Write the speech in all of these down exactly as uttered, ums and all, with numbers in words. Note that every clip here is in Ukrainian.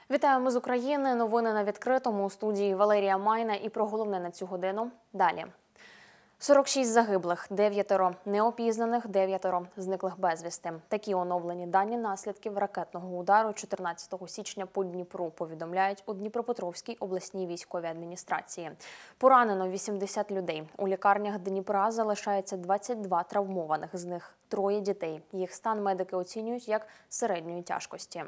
Вітаємо з України. Новини на відкритому. У студії Валерія Майна і про головне на цю годину. Далі. сорок шість загиблих, дев'ятеро неопізнаних, дев'ятеро зниклих безвісти. Такі оновлені дані наслідків ракетного удару чотирнадцятого січня по Дніпру, повідомляють у Дніпропетровській обласній військовій адміністрації. Поранено вісімдесят людей. У лікарнях Дніпра залишається двадцять два травмованих, з них троє дітей. Їх стан медики оцінюють як середньої тяжкості.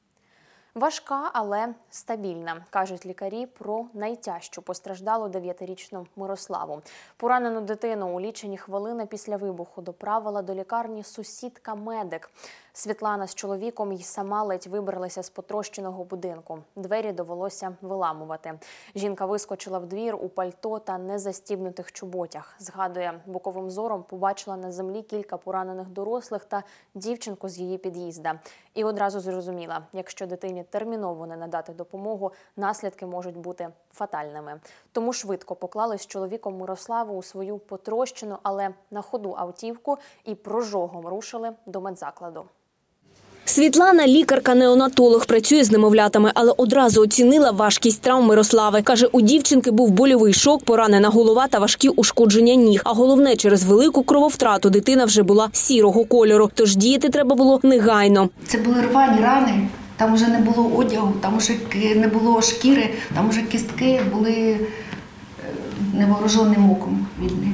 Важка, але стабільна, кажуть лікарі про найтяжчу постраждалу дев'ятирічну Мирославу. Поранену дитину у лічені хвилини після вибуху доправила до лікарні сусідка-медик. Світлана з чоловіком й сама ледь вибралися з потрощеного будинку. Двері довелося виламувати. Жінка вискочила в двір у пальто та незастібнутих чоботях. Згадує, боковим зором побачила на землі кілька поранених дорослих та дівчинку з її під'їзда. І одразу зрозуміла, якщо дитині терміново не надати допомогу, наслідки можуть бути фатальними. Тому швидко поклали з чоловіком Мирославу у свою потрощену, але на ходу автівку і прожогом рушили до медзакладу. Світлана – лікарка-неонатолог, працює з немовлятами, але одразу оцінила важкість травм Мирослави. Каже, у дівчинки був больовий шок, поранена голова та важкі ушкодження ніг. А головне, через велику крововтрату дитина вже була сірого кольору, тож діяти треба було негайно. Це були рвані рани, там вже не було одягу, там вже не було шкіри, там вже кістки були невооруженим оком видні.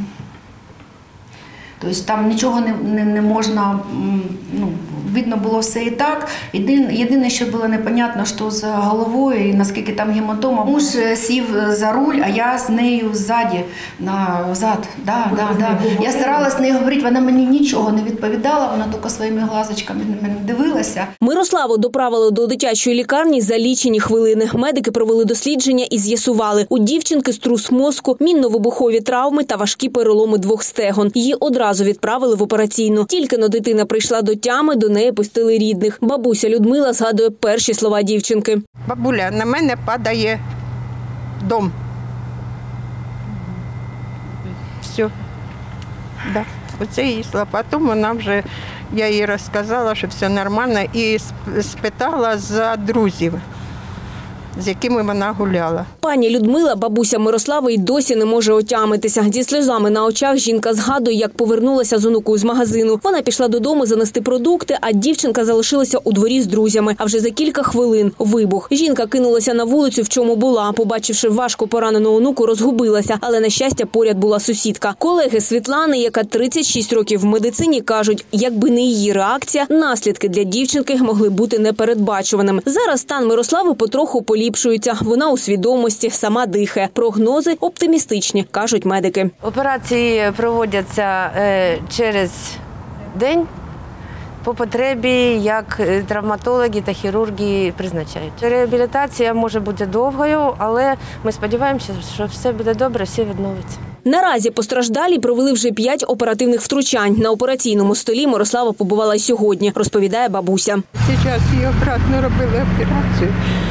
Тобто там нічого не, не, не можна, ну, видно було все і так. Єдине, єдине, що було непонятно, що з головою і наскільки там гематома. Муж сів за руль, а я з нею ззаді, назад. Да, да, да. Я старалась з нею говорити, вона мені нічого не відповідала, вона тільки своїми глазочками на мене дивилася. Мирославу доправили до дитячої лікарні за лічені хвилини. Медики провели дослідження і з'ясували, у дівчинки струс мозку, мінно-вибухові травми та важкі переломи двох стегон. Її одразу відправили в операційну. Тільки-но дитина прийшла до тями, до неї пустили рідних. Бабуся Людмила згадує перші слова дівчинки. Бабуля, на мене падає дом. Все. Да. Оце її слова. Потім вона вже, я їй розказала, що все нормально, і спитала за друзів, з якими вона гуляла. Пані Людмила, бабуся Мирослави, й досі не може отямитися. Зі сльозами на очах жінка згадує, як повернулася з онукою з магазину. Вона пішла додому занести продукти, а дівчинка залишилася у дворі з друзями. А вже за кілька хвилин – вибух. Жінка кинулася на вулицю, в чому була. Побачивши важко поранену онуку, розгубилася. Але, на щастя, поряд була сусідка. Колеги Світлани, яка тридцять шість років в медицині, кажуть, якби не її реакція, наслідки для дівчинки могли бути непередбачуваними. Зараз стан Мирослави потроху поліпшується. Вона у свідомості, сама дихає. Прогнози оптимістичні, кажуть медики. Операції проводяться через день по потребі, як травматологи та хірурги призначають. Реабілітація може бути довгою, але ми сподіваємося, що все буде добре, все відновиться. Наразі постраждалі провели вже п'ять оперативних втручань. На операційному столі Мирослава побувала сьогодні, розповідає бабуся. Зараз її обратно робили операцію.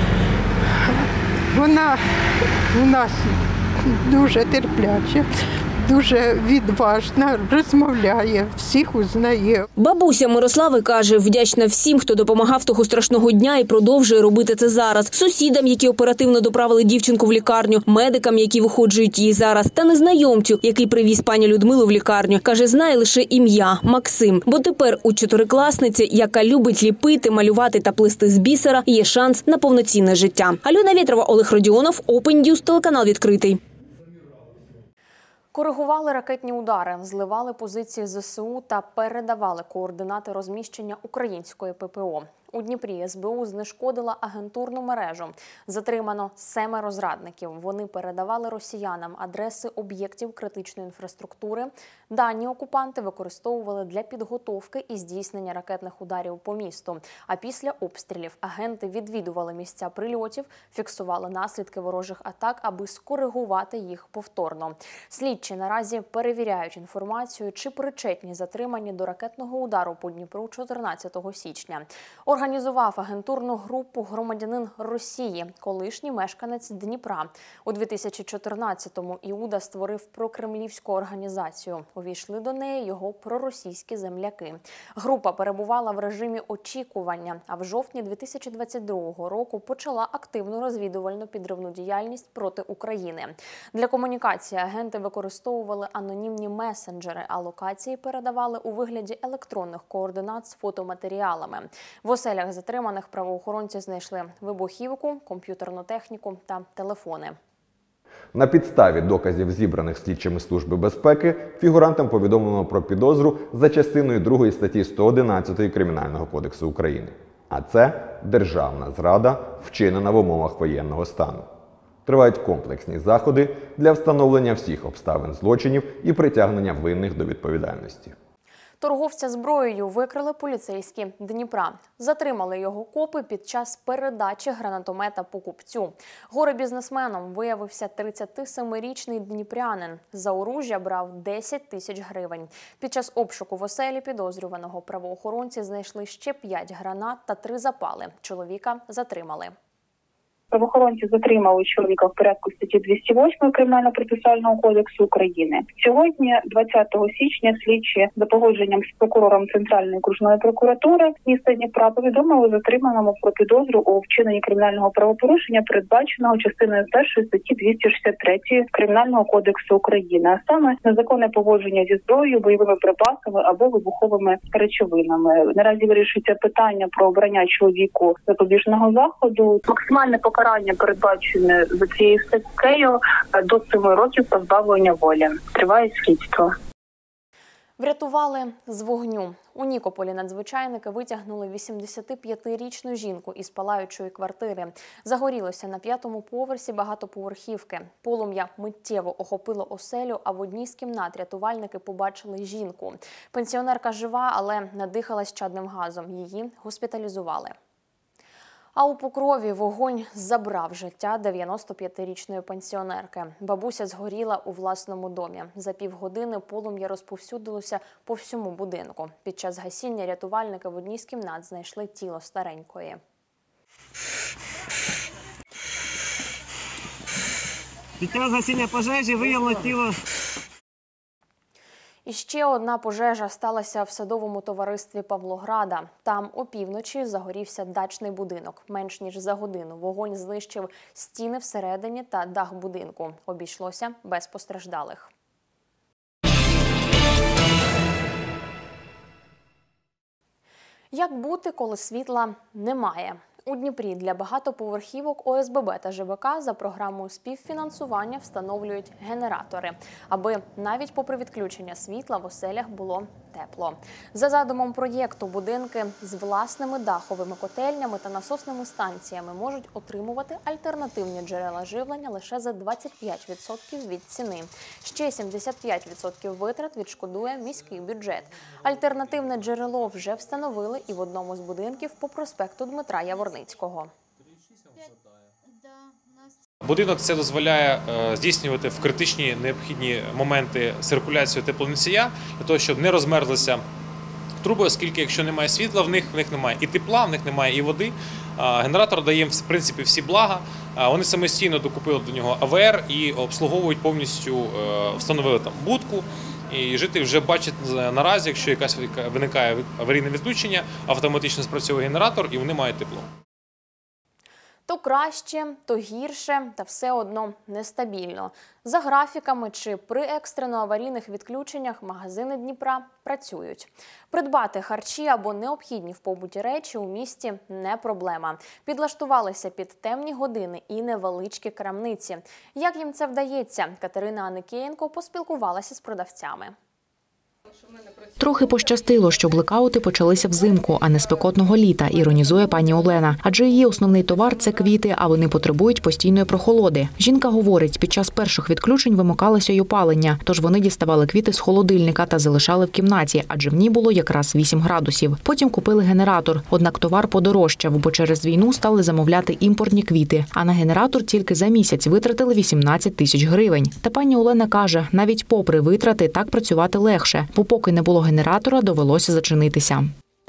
Вона у нас дуже терпляча, дуже відважна, розмовляє, всіх узнає. Бабуся Мирослави каже, вдячна всім, хто допомагав того страшного дня і продовжує робити це зараз. Сусідам, які оперативно доправили дівчинку в лікарню, медикам, які виходжують її зараз, та незнайомцю, який привіз пані Людмилу в лікарню. Каже, знає лише ім'я – Максим. Бо тепер у чотирикласниці, яка любить ліпити, малювати та плести з бісера, є шанс на повноцінне життя. Альона Вєтрова, Олег Родіонов, Open News, телеканал «Відкритий». Коригували ракетні удари, зливали позиції ЗСУ та передавали координати розміщення української ППО. У Дніпрі ес бе у знешкодила агентурну мережу. Затримано семеро зрадників. Вони передавали росіянам адреси об'єктів критичної інфраструктури. Дані окупанти використовували для підготовки і здійснення ракетних ударів по місту. А після обстрілів агенти відвідували місця прильотів, фіксували наслідки ворожих атак, аби скоригувати їх повторно. Слідчі наразі перевіряють інформацію, чи причетні затримані до ракетного удару по Дніпру чотирнадцятого січня. Організував агентурну групу громадянин Росії, колишній мешканець Дніпра. У дві тисячі чотирнадцятому Іуда створив прокремлівську організацію. Увійшли до неї його проросійські земляки. Група перебувала в режимі очікування, а в жовтні дві тисячі двадцять другого року почала активну розвідувальну підривну діяльність проти України. Для комунікації агенти використовували анонімні месенджери, а локації передавали у вигляді електронних координат з фотоматеріалами. В оселях затриманих правоохоронці знайшли вибухівку, комп'ютерну техніку та телефони. На підставі доказів, зібраних слідчими Служби безпеки, фігурантам повідомлено про підозру за частиною другої статті сто одинадцять Кримінального кодексу України. А це державна зрада, вчинена в умовах воєнного стану. Тривають комплексні заходи для встановлення всіх обставин злочинів і притягнення винних до відповідальності. Торговця зброєю викрили поліцейські Дніпра. Затримали його копи під час передачі гранатомета покупцю. Горе-бізнесменом виявився тридцятисемирічний дніпрянин. За оружжя брав десять тисяч гривень. Під час обшуку в оселі підозрюваного правоохоронці знайшли ще п'ять гранат та три запали. Чоловіка затримали. Правоохоронці затримали чоловіка в порядку статті двісті восьмої Кримінально-процесуального кодексу України. Сьогодні, двадцятого січня, слідчі за погодженням з прокурором Центральної окружної прокуратури міста Дніпра повідомили затриманому про підозру у вчиненні кримінального правопорушення, передбаченого частиною першої статті двісті шістдесят три Кримінального кодексу України, а саме незаконне поводження зі зброєю, бойовими припасами або вибуховими речовинами. Наразі вирішується питання про обрання чоловіку запобіжного заходу. Максимальне покарання передбачене за цією статтею до семи років позбавлення волі. Триває слідство. Врятували з вогню. У Нікополі надзвичайники витягнули вісімдесятип'ятирічну жінку із палаючої квартири. Загорілося на п'ятому поверсі багатоповерхівки. Полум'я миттєво охопило оселю, а в одній з кімнат рятувальники побачили жінку. Пенсіонерка жива, але надихалась чадним газом. Її госпіталізували. А у Покрові вогонь забрав життя дев'яностоп'ятирічної пенсіонерки. Бабуся згоріла у власному домі. За півгодини полум'я розповсюдилося по всьому будинку. Під час гасіння рятувальники в одній з кімнат знайшли тіло старенької. Під час гасіння пожежі виявило тіло. І ще одна пожежа сталася в садовому товаристві Павлограда. Там опівночі загорівся дачний будинок. Менш ніж за годину вогонь знищив стіни всередині та дах будинку. Обійшлося без постраждалих. Як бути, коли світла немає? У Дніпрі для багатоповерхівок О С Б Б та Ж В К за програмою співфінансування встановлюють генератори, аби навіть попри відключення світла в оселях було тепло. За задумом проєкту, будинки з власними даховими котельнями та насосними станціями можуть отримувати альтернативні джерела живлення лише за двадцять п'ять відсотків від ціни. Ще сімдесят п'ять відсотків витрат відшкодує міський бюджет. Альтернативне джерело вже встановили і в одному з будинків по проспекту Дмитра Яворницького. Будинок це дозволяє е, здійснювати в критичні необхідні моменти циркуляцію теплоносія, для того, щоб не розмерзлися труби, оскільки якщо немає світла, в них, в них немає і тепла, в них немає і води. А, генератор дає їм, в принципі, всі блага. А, вони самостійно докупили до нього А В Р і обслуговують повністю, е, встановили там будку. І жителі вже бачать наразі, якщо якась виникає аварійне відключення, автоматично спрацьовує генератор і вони мають тепло. То краще, то гірше, та все одно нестабільно. За графіками чи при екстрено-аварійних відключеннях магазини Дніпра працюють. Придбати харчі або необхідні в побуті речі у місті не проблема. Підлаштувалися під темні години і невеличкі крамниці. Як їм це вдається? Катерина Аникієнко поспілкувалася з продавцями. Трохи пощастило, що блекаути почалися взимку, а не спекотного літа, іронізує пані Олена. Адже її основний товар – це квіти, а вони потребують постійної прохолоди. Жінка говорить, під час перших відключень вимикалося й опалення, тож вони діставали квіти з холодильника та залишали в кімнаті, адже в ній було якраз вісім градусів. Потім купили генератор, однак товар подорожчав, бо через війну стали замовляти імпортні квіти, а на генератор тільки за місяць витратили вісімнадцять тисяч гривень. Та пані Олена каже, навіть попри витрати так працювати легше, бо поки не було генератора, довелося зачинитися.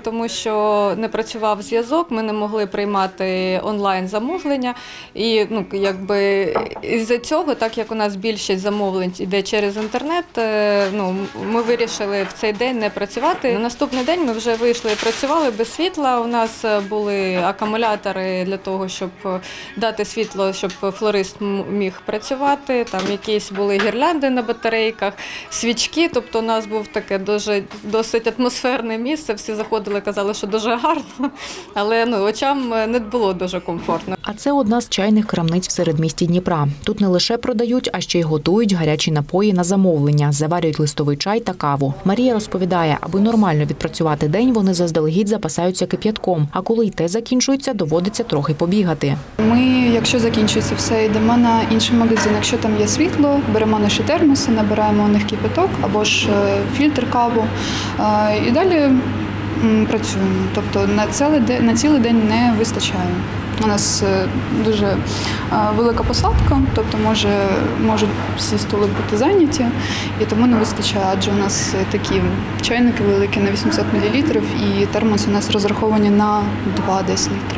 тому що не працював зв'язок, ми не могли приймати онлайн-замовлення. І ну, якби, із-за цього, так як у нас більшість замовлень йде через інтернет, ну, ми вирішили в цей день не працювати. На наступний день ми вже вийшли і працювали без світла. У нас були акумулятори для того, щоб дати світло, щоб флорист міг працювати. Там якісь були гірлянди на батарейках, свічки. Тобто у нас був таке дуже, досить атмосферне місце. Всі заходили, казали, що дуже гарно, але ну, очам не було дуже комфортно. А це одна з чайних крамниць в середмісті Дніпра. Тут не лише продають, а ще й готують гарячі напої на замовлення, заварюють листовий чай та каву. Марія розповідає, аби нормально відпрацювати день, вони заздалегідь запасаються кип'ятком, а коли й те закінчується, доводиться трохи побігати. Ми, якщо закінчується все, йдемо на інший магазин. Якщо там є світло, беремо наші термоси, набираємо у них кип'яток або ж фільтр каву і далі працюємо. Тобто на цілий день, на цілий день не вистачає. У нас дуже велика посадка, тобто може, можуть всі стули бути зайняті, і тому не вистачає, адже у нас такі чайники великі на вісімсот мілілітрів, і термоси у нас розраховані на два десь літри.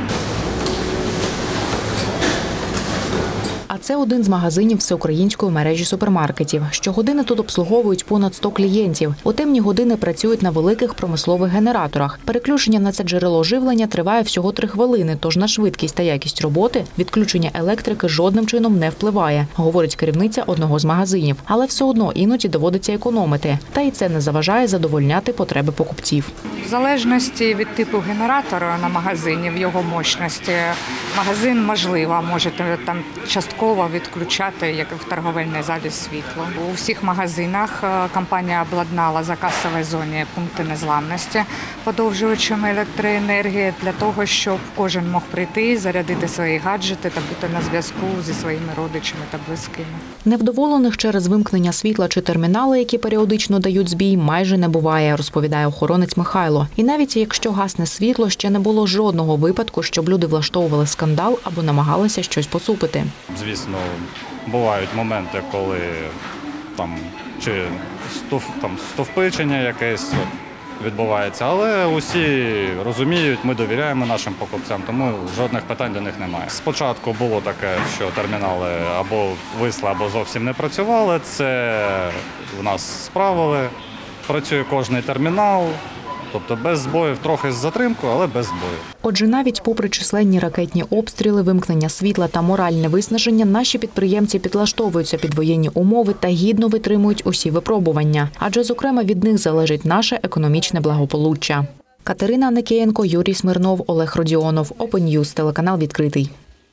А це один з магазинів всеукраїнської мережі супермаркетів. Щогодини тут обслуговують понад сто клієнтів. У темні години працюють на великих промислових генераторах. Переключення на це джерело живлення триває всього три хвилини, тож на швидкість та якість роботи відключення електрики жодним чином не впливає, говорить керівниця одного з магазинів. Але все одно іноді доводиться економити. Та й це не заважає задовольняти потреби покупців. В залежності від типу генератора на магазині, в його мощності, магазин, можливо, може там частково відключати, як в торговельній залі, світло. У всіх магазинах компанія обладнала за касовій зоні пункти незламності подовжувачами електроенергії для того, щоб кожен мог прийти, зарядити свої гаджети та бути на зв'язку зі своїми родичами та близькими. Невдоволених через вимкнення світла чи термінали, які періодично дають збій, майже не буває, розповідає охоронець Михайло. І навіть якщо гасне світло, ще не було жодного випадку, щоб люди влаштовували скандал або намагалися щось поцупити. Звісно, бувають моменти, коли там чи стовп, там стовпичення якесь відбувається, але усі розуміють, ми довіряємо нашим покупцям, тому жодних питань до них немає. Спочатку було таке, що термінали або висли, або зовсім не працювали. Це в нас справили. Працює кожний термінал. Тобто без збоїв, трохи з затримкою, але без збоїв. Отже, навіть попри численні ракетні обстріли, вимкнення світла та моральне виснаження, наші підприємці підлаштовуються під воєнні умови та гідно витримують усі випробування. Адже, зокрема, від них залежить наше економічне благополуччя. Катерина Никієнко, Юрій Смирнов, Олег Родіонов. Open News, телеканал «Відкритий».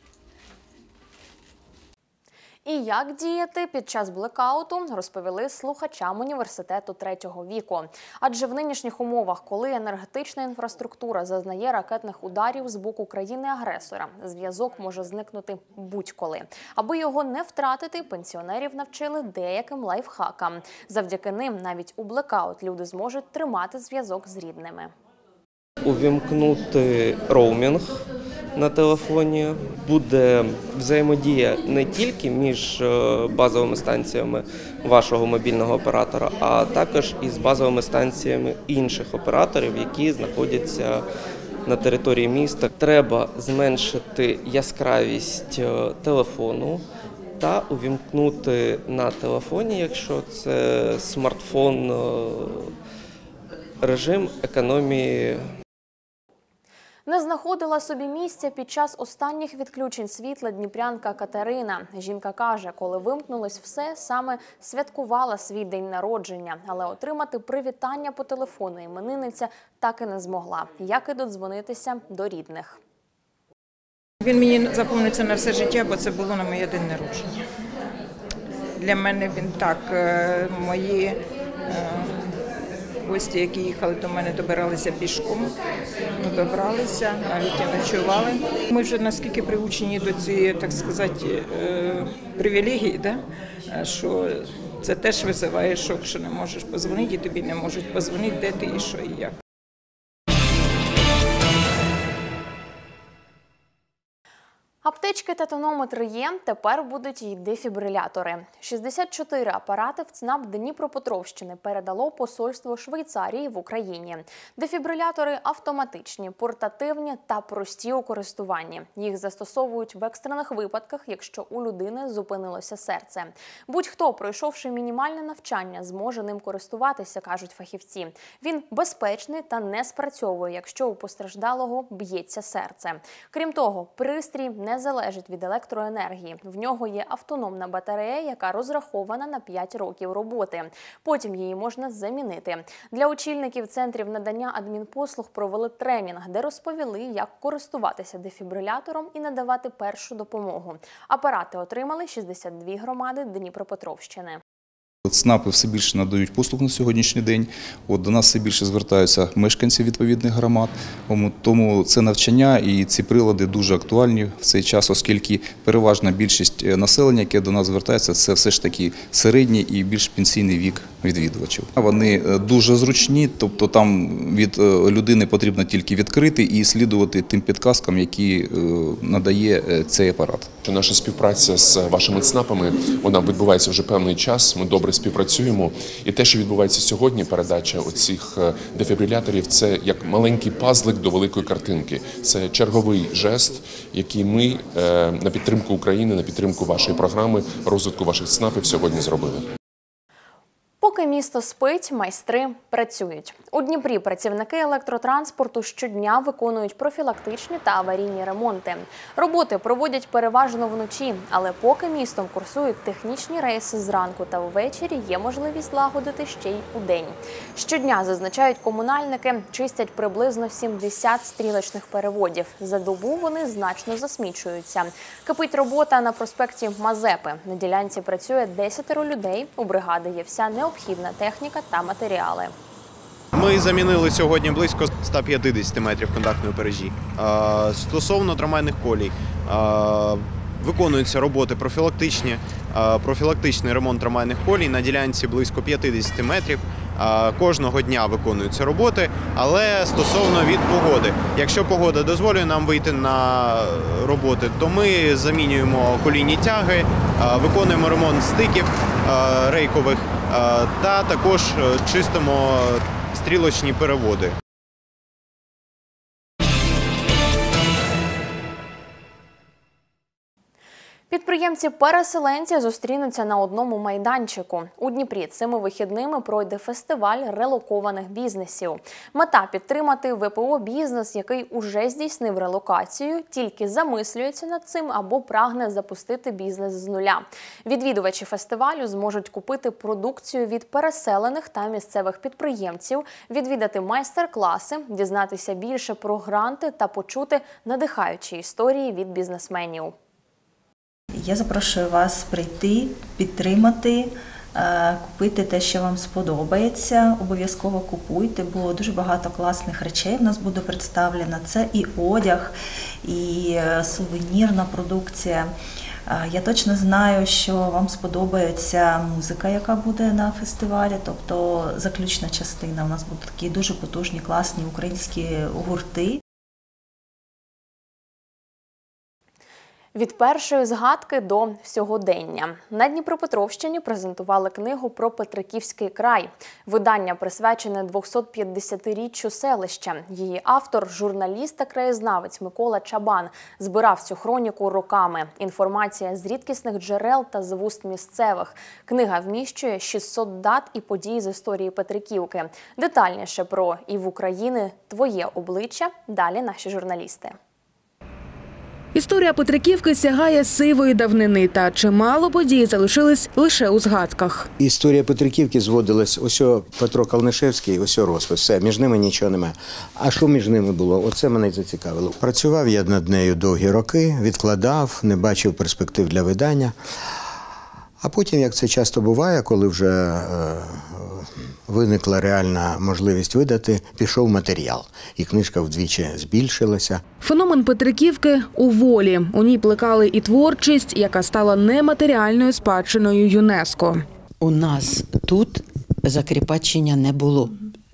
І як діяти під час блекауту, розповіли слухачам університету третього віку. Адже в нинішніх умовах, коли енергетична інфраструктура зазнає ракетних ударів з боку країни-агресора, зв'язок може зникнути будь-коли. Аби його не втратити, пенсіонерів навчили деяким лайфхакам. Завдяки ним навіть у блекаут люди зможуть тримати зв'язок з рідними. Увімкнути роумінг на телефоні, буде взаємодія не тільки між базовими станціями вашого мобільного оператора, а також із базовими станціями інших операторів, які знаходяться на території міста. Треба зменшити яскравість телефону та увімкнути на телефоні, якщо це смартфон, режим економії. Не знаходила собі місця під час останніх відключень світла дніпрянка Катерина. Жінка каже, коли вимкнулось все, саме святкувала свій день народження, але отримати привітання по телефону іменинниця так і не змогла, як і додзвонитися до рідних. Він мені запам'ятається на все життя, бо це було на моє день народження. Для мене він так, мої гості, які їхали до мене, добиралися пішком, добралися, навіть і ночували. Ми вже наскільки приучені до цієї, так сказати, привілегії, да? Що це теж визиває шок, що не можеш подзвонити, і тобі не можуть подзвонити, де ти і що і як. А Аптечки та тонометри є, тепер будуть й дефібрилятори. шістдесят чотири апарати в ЦНАП Дніпропетровщини передало посольство Швейцарії в Україні. Дефібрилятори автоматичні, портативні та прості у користуванні. Їх застосовують в екстрених випадках, якщо у людини зупинилося серце. Будь-хто, пройшовши мінімальне навчання, зможе ним користуватися, кажуть фахівці. Він безпечний та не спрацьовує, якщо у постраждалого б'ється серце. Крім того, пристрій не залежить від електроенергії. В нього є автономна батарея, яка розрахована на п'ять років роботи. Потім її можна замінити. Для очільників центрів надання адмінпослуг провели тренінг, де розповіли, як користуватися дефібрилятором і надавати першу допомогу. Апарати отримали шістдесят дві громади Дніпропетровщини. ЦНАПи все більше надають послуг на сьогоднішній день. От, до нас все більше звертаються мешканці відповідних громад. Тому це навчання і ці прилади дуже актуальні в цей час, оскільки переважна більшість населення, яке до нас звертається, це все ж таки середній і більш пенсійний вік відвідувачів. Вони дуже зручні, тобто там від людини потрібно тільки відкрити і слідувати тим підказкам, які надає цей апарат. Наша співпраця з вашими ЦНАПами, вона відбувається вже певний час, ми добре співпрацюємо. І те, що відбувається сьогодні, передача оцих дефібриляторів, це як маленький пазлик до великої картинки. Це черговий жест, який ми на підтримку України, на підтримку вашої програми, розвитку ваших ЦНАПів сьогодні зробили. Поки місто спить, майстри працюють. У Дніпрі працівники електротранспорту щодня виконують профілактичні та аварійні ремонти. Роботи проводять переважно вночі, але поки містом курсують технічні рейси зранку та ввечері, є можливість лагодити ще й удень. Щодня, зазначають комунальники, чистять приблизно сімдесят стрілочних переводів. За добу вони значно засмічуються. Кипить робота на проспекті Мазепи. На ділянці працює десятеро людей, у бригади є вся необхідна техніка та матеріали. Ми замінили сьогодні близько ста п'ятдесяти метрів контактної мережі. Стосовно трамвайних колій, виконуються роботи профілактичні, профілактичний ремонт трамвайних колій на ділянці близько п'ятдесят метрів. Кожного дня виконуються роботи, але стосовно від погоди. Якщо погода дозволює нам вийти на роботи, то ми замінюємо колійні тяги, виконуємо ремонт стиків рейкових та також чистимо стрілочні переводи. Підприємці-переселенці зустрінуться на одному майданчику. У Дніпрі цими вихідними пройде фестиваль релокованих бізнесів. Мета – підтримати ве пе о-бізнес, який уже здійснив релокацію, тільки замислюється над цим або прагне запустити бізнес з нуля. Відвідувачі фестивалю зможуть купити продукцію від переселених та місцевих підприємців, відвідати майстер-класи, дізнатися більше про гранти та почути надихаючі історії від бізнесменів. Я запрошую вас прийти, підтримати, купити те, що вам сподобається. Обов'язково купуйте, бо дуже багато класних речей в нас буде представлено. Це і одяг, і сувенірна продукція. Я точно знаю, що вам сподобається музика, яка буде на фестивалі, тобто заключна частина. У нас будуть такі дуже потужні, класні українські гурти. Від першої згадки до сьогодення. На Дніпропетровщині презентували книгу про Петриківський край. Видання присвячене двохсотп'ятдесятиріччю селища. Її автор, журналіст та краєзнавець Микола Чабан, збирав цю хроніку роками. Інформація з рідкісних джерел та з вуст місцевих. Книга вміщує шістсот дат і подій з історії Петриківки. Детальніше про «І в Україні твоє обличчя» далі наші журналісти. Історія Петриківки сягає сивої давнини, та чимало подій залишились лише у згадках. Історія Петриківки зводилась, ось Петро Калнишевський, ось розпис, все, між ними нічого немає. А що між ними було? Оце мене й зацікавило. Працював я над нею довгі роки, відкладав, не бачив перспектив для видання. А потім, як це часто буває, коли вже е, виникла реальна можливість видати, пішов матеріал. І книжка вдвічі збільшилася. Феномен Петриківки у волі. У ній плекали і творчість, яка стала нематеріальною спадщиною ЮНЕСКО. У нас тут закріпачення не було.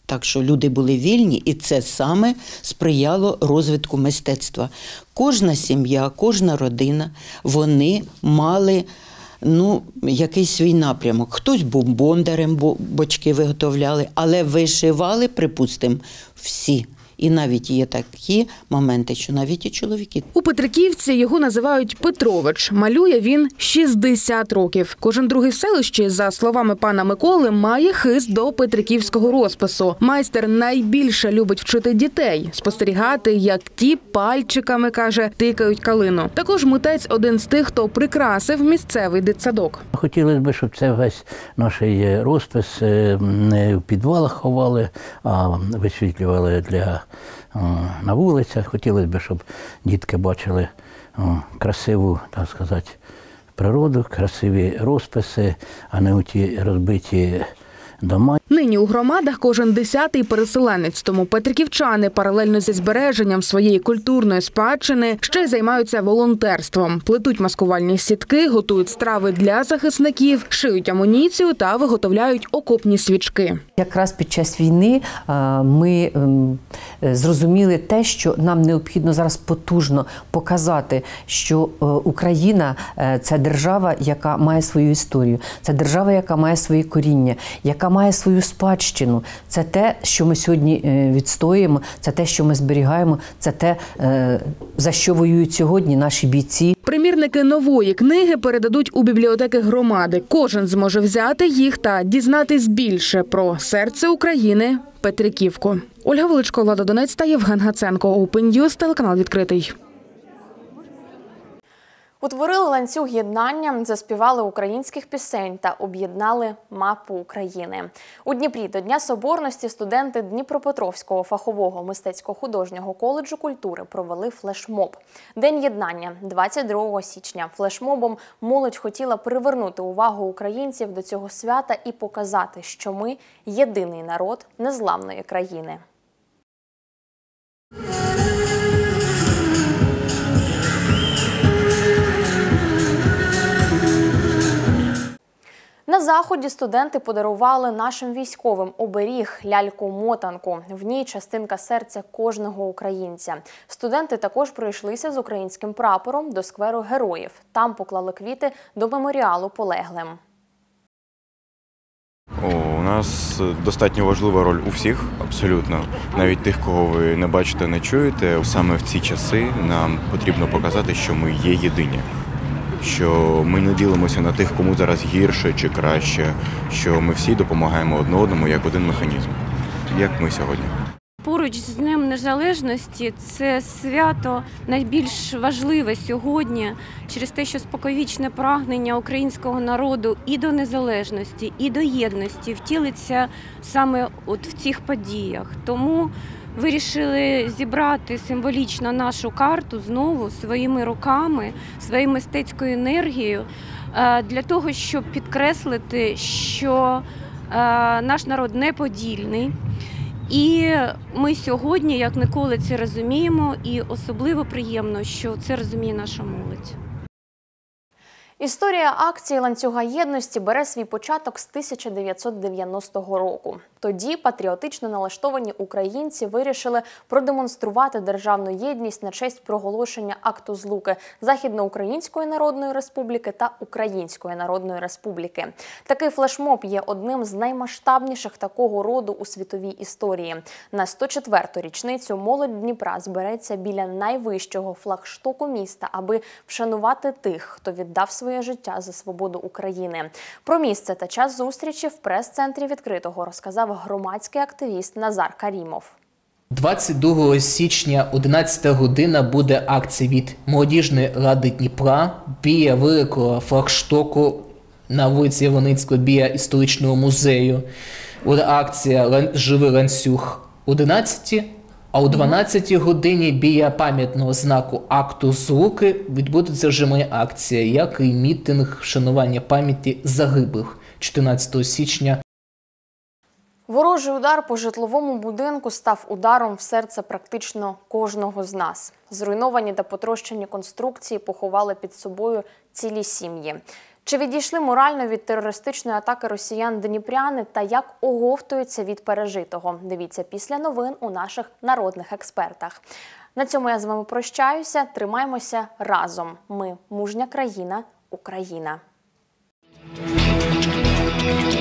Так що люди були вільні, і це саме сприяло розвитку мистецтва. Кожна сім'я, кожна родина, вони мали ну, якийсь свій напрямок. Хтось був бондарем, бо бочки виготовляли, але вишивали, припустимо, всі. І навіть є такі моменти, що навіть і чоловіки. У Петриківці його називають Петрович. Малює він шістдесят років. Кожен другий в селищі, за словами пана Миколи, має хист до петриківського розпису. Майстер найбільше любить вчити дітей, спостерігати, як ті пальчиками, каже, тикають калину. Також митець один з тих, хто прикрасив місцевий дитсадок. Хотілося б, щоб це весь наш розпис не в підвалах ховали, а висвітлювали для на вулицях. Хотілося б, щоб дітки бачили красиву, так сказати, природу, красиві розписи, а не у ті розбиті дома. Нині у громадах кожен десятий переселенець, тому петриківчани паралельно зі збереженням своєї культурної спадщини ще й займаються волонтерством. Плетуть маскувальні сітки, готують страви для захисників, шиють амуніцію та виготовляють окопні свічки. Якраз під час війни ми зрозуміли те, що нам необхідно зараз потужно показати, що Україна – це держава, яка має свою історію, це держава, яка має свої коріння, яка має свою спадщину. Це те, що ми сьогодні відстоюємо, це те, що ми зберігаємо, це те, за що воюють сьогодні наші бійці. Примірники нової книги передадуть у бібліотеки громади. Кожен зможе взяти їх та дізнатись більше про серце України – Петриківку. Ольга Величко, Влада Донець та Євген Гаценко. Open News, телеканал «Відкритий». Утворили ланцюг єднання, заспівали українських пісень та об'єднали мапу України. У Дніпрі до Дня Соборності студенти Дніпропетровського фахового мистецько-художнього коледжу культури провели флешмоб. День єднання – двадцять другого січня. Флешмобом молодь хотіла привернути увагу українців до цього свята і показати, що ми – єдиний народ незламної країни. На заході студенти подарували нашим військовим оберіг – ляльку-мотанку. В ній частинка серця кожного українця. Студенти також пройшлися з українським прапором до скверу Героїв. Там поклали квіти до меморіалу полеглим. О, у нас достатньо важлива роль у всіх, абсолютно. Навіть тих, кого ви не бачите, не чуєте. Саме в ці часи нам потрібно показати, що ми є єдині. Що ми не ділимося на тих, кому зараз гірше чи краще, що ми всі допомагаємо одне одному як один механізм, як ми сьогодні. Поруч з Днем Незалежності це свято найбільш важливе сьогодні через те, що споконвічне прагнення українського народу і до незалежності, і до єдності втілиться саме от в цих подіях. Тому вирішили зібрати символічно нашу карту знову своїми руками, своєю мистецькою енергією для того, щоб підкреслити, що наш народ неподільний. І ми сьогодні, як ніколи, це розуміємо, і особливо приємно, що це розуміє наша молодь. Історія акції «Ланцюга єдності» бере свій початок з тисяча дев'ятсот дев'яностого року. Тоді патріотично налаштовані українці вирішили продемонструвати державну єдність на честь проголошення акту злуки Західноукраїнської Народної Республіки та Української Народної Республіки. Такий флешмоб є одним з наймасштабніших такого роду у світовій історії. На сто четверту річницю молодь Дніпра збереться біля найвищого флагштоку міста, аби вшанувати тих, хто віддав своє життя за свободу України. Про місце та час зустрічі в прес-центрі «Відкритого» розказав громадський активіст Назар Карімов. двадцять другого січня, одинадцята година, буде акція від Молодіжної ради Дніпра біля великого флагштоку на вулиці Яворницького біля історичного музею. Буде акція «Живий ланцюг» одинадцятій, а о дванадцятій годині біля пам'ятного знаку акту злуки відбудеться вже моя акція, як і мітинг вшанування пам'яті загиблих чотирнадцятого січня. Ворожий удар по житловому будинку став ударом в серце практично кожного з нас. Зруйновані та потрощені конструкції поховали під собою цілі сім'ї. Чи відійшли морально від терористичної атаки росіян дніпряни та як оговтуються від пережитого? Дивіться після новин у наших народних експертах. На цьому я з вами прощаюся. Тримаймося разом. Ми – мужня країна, Україна.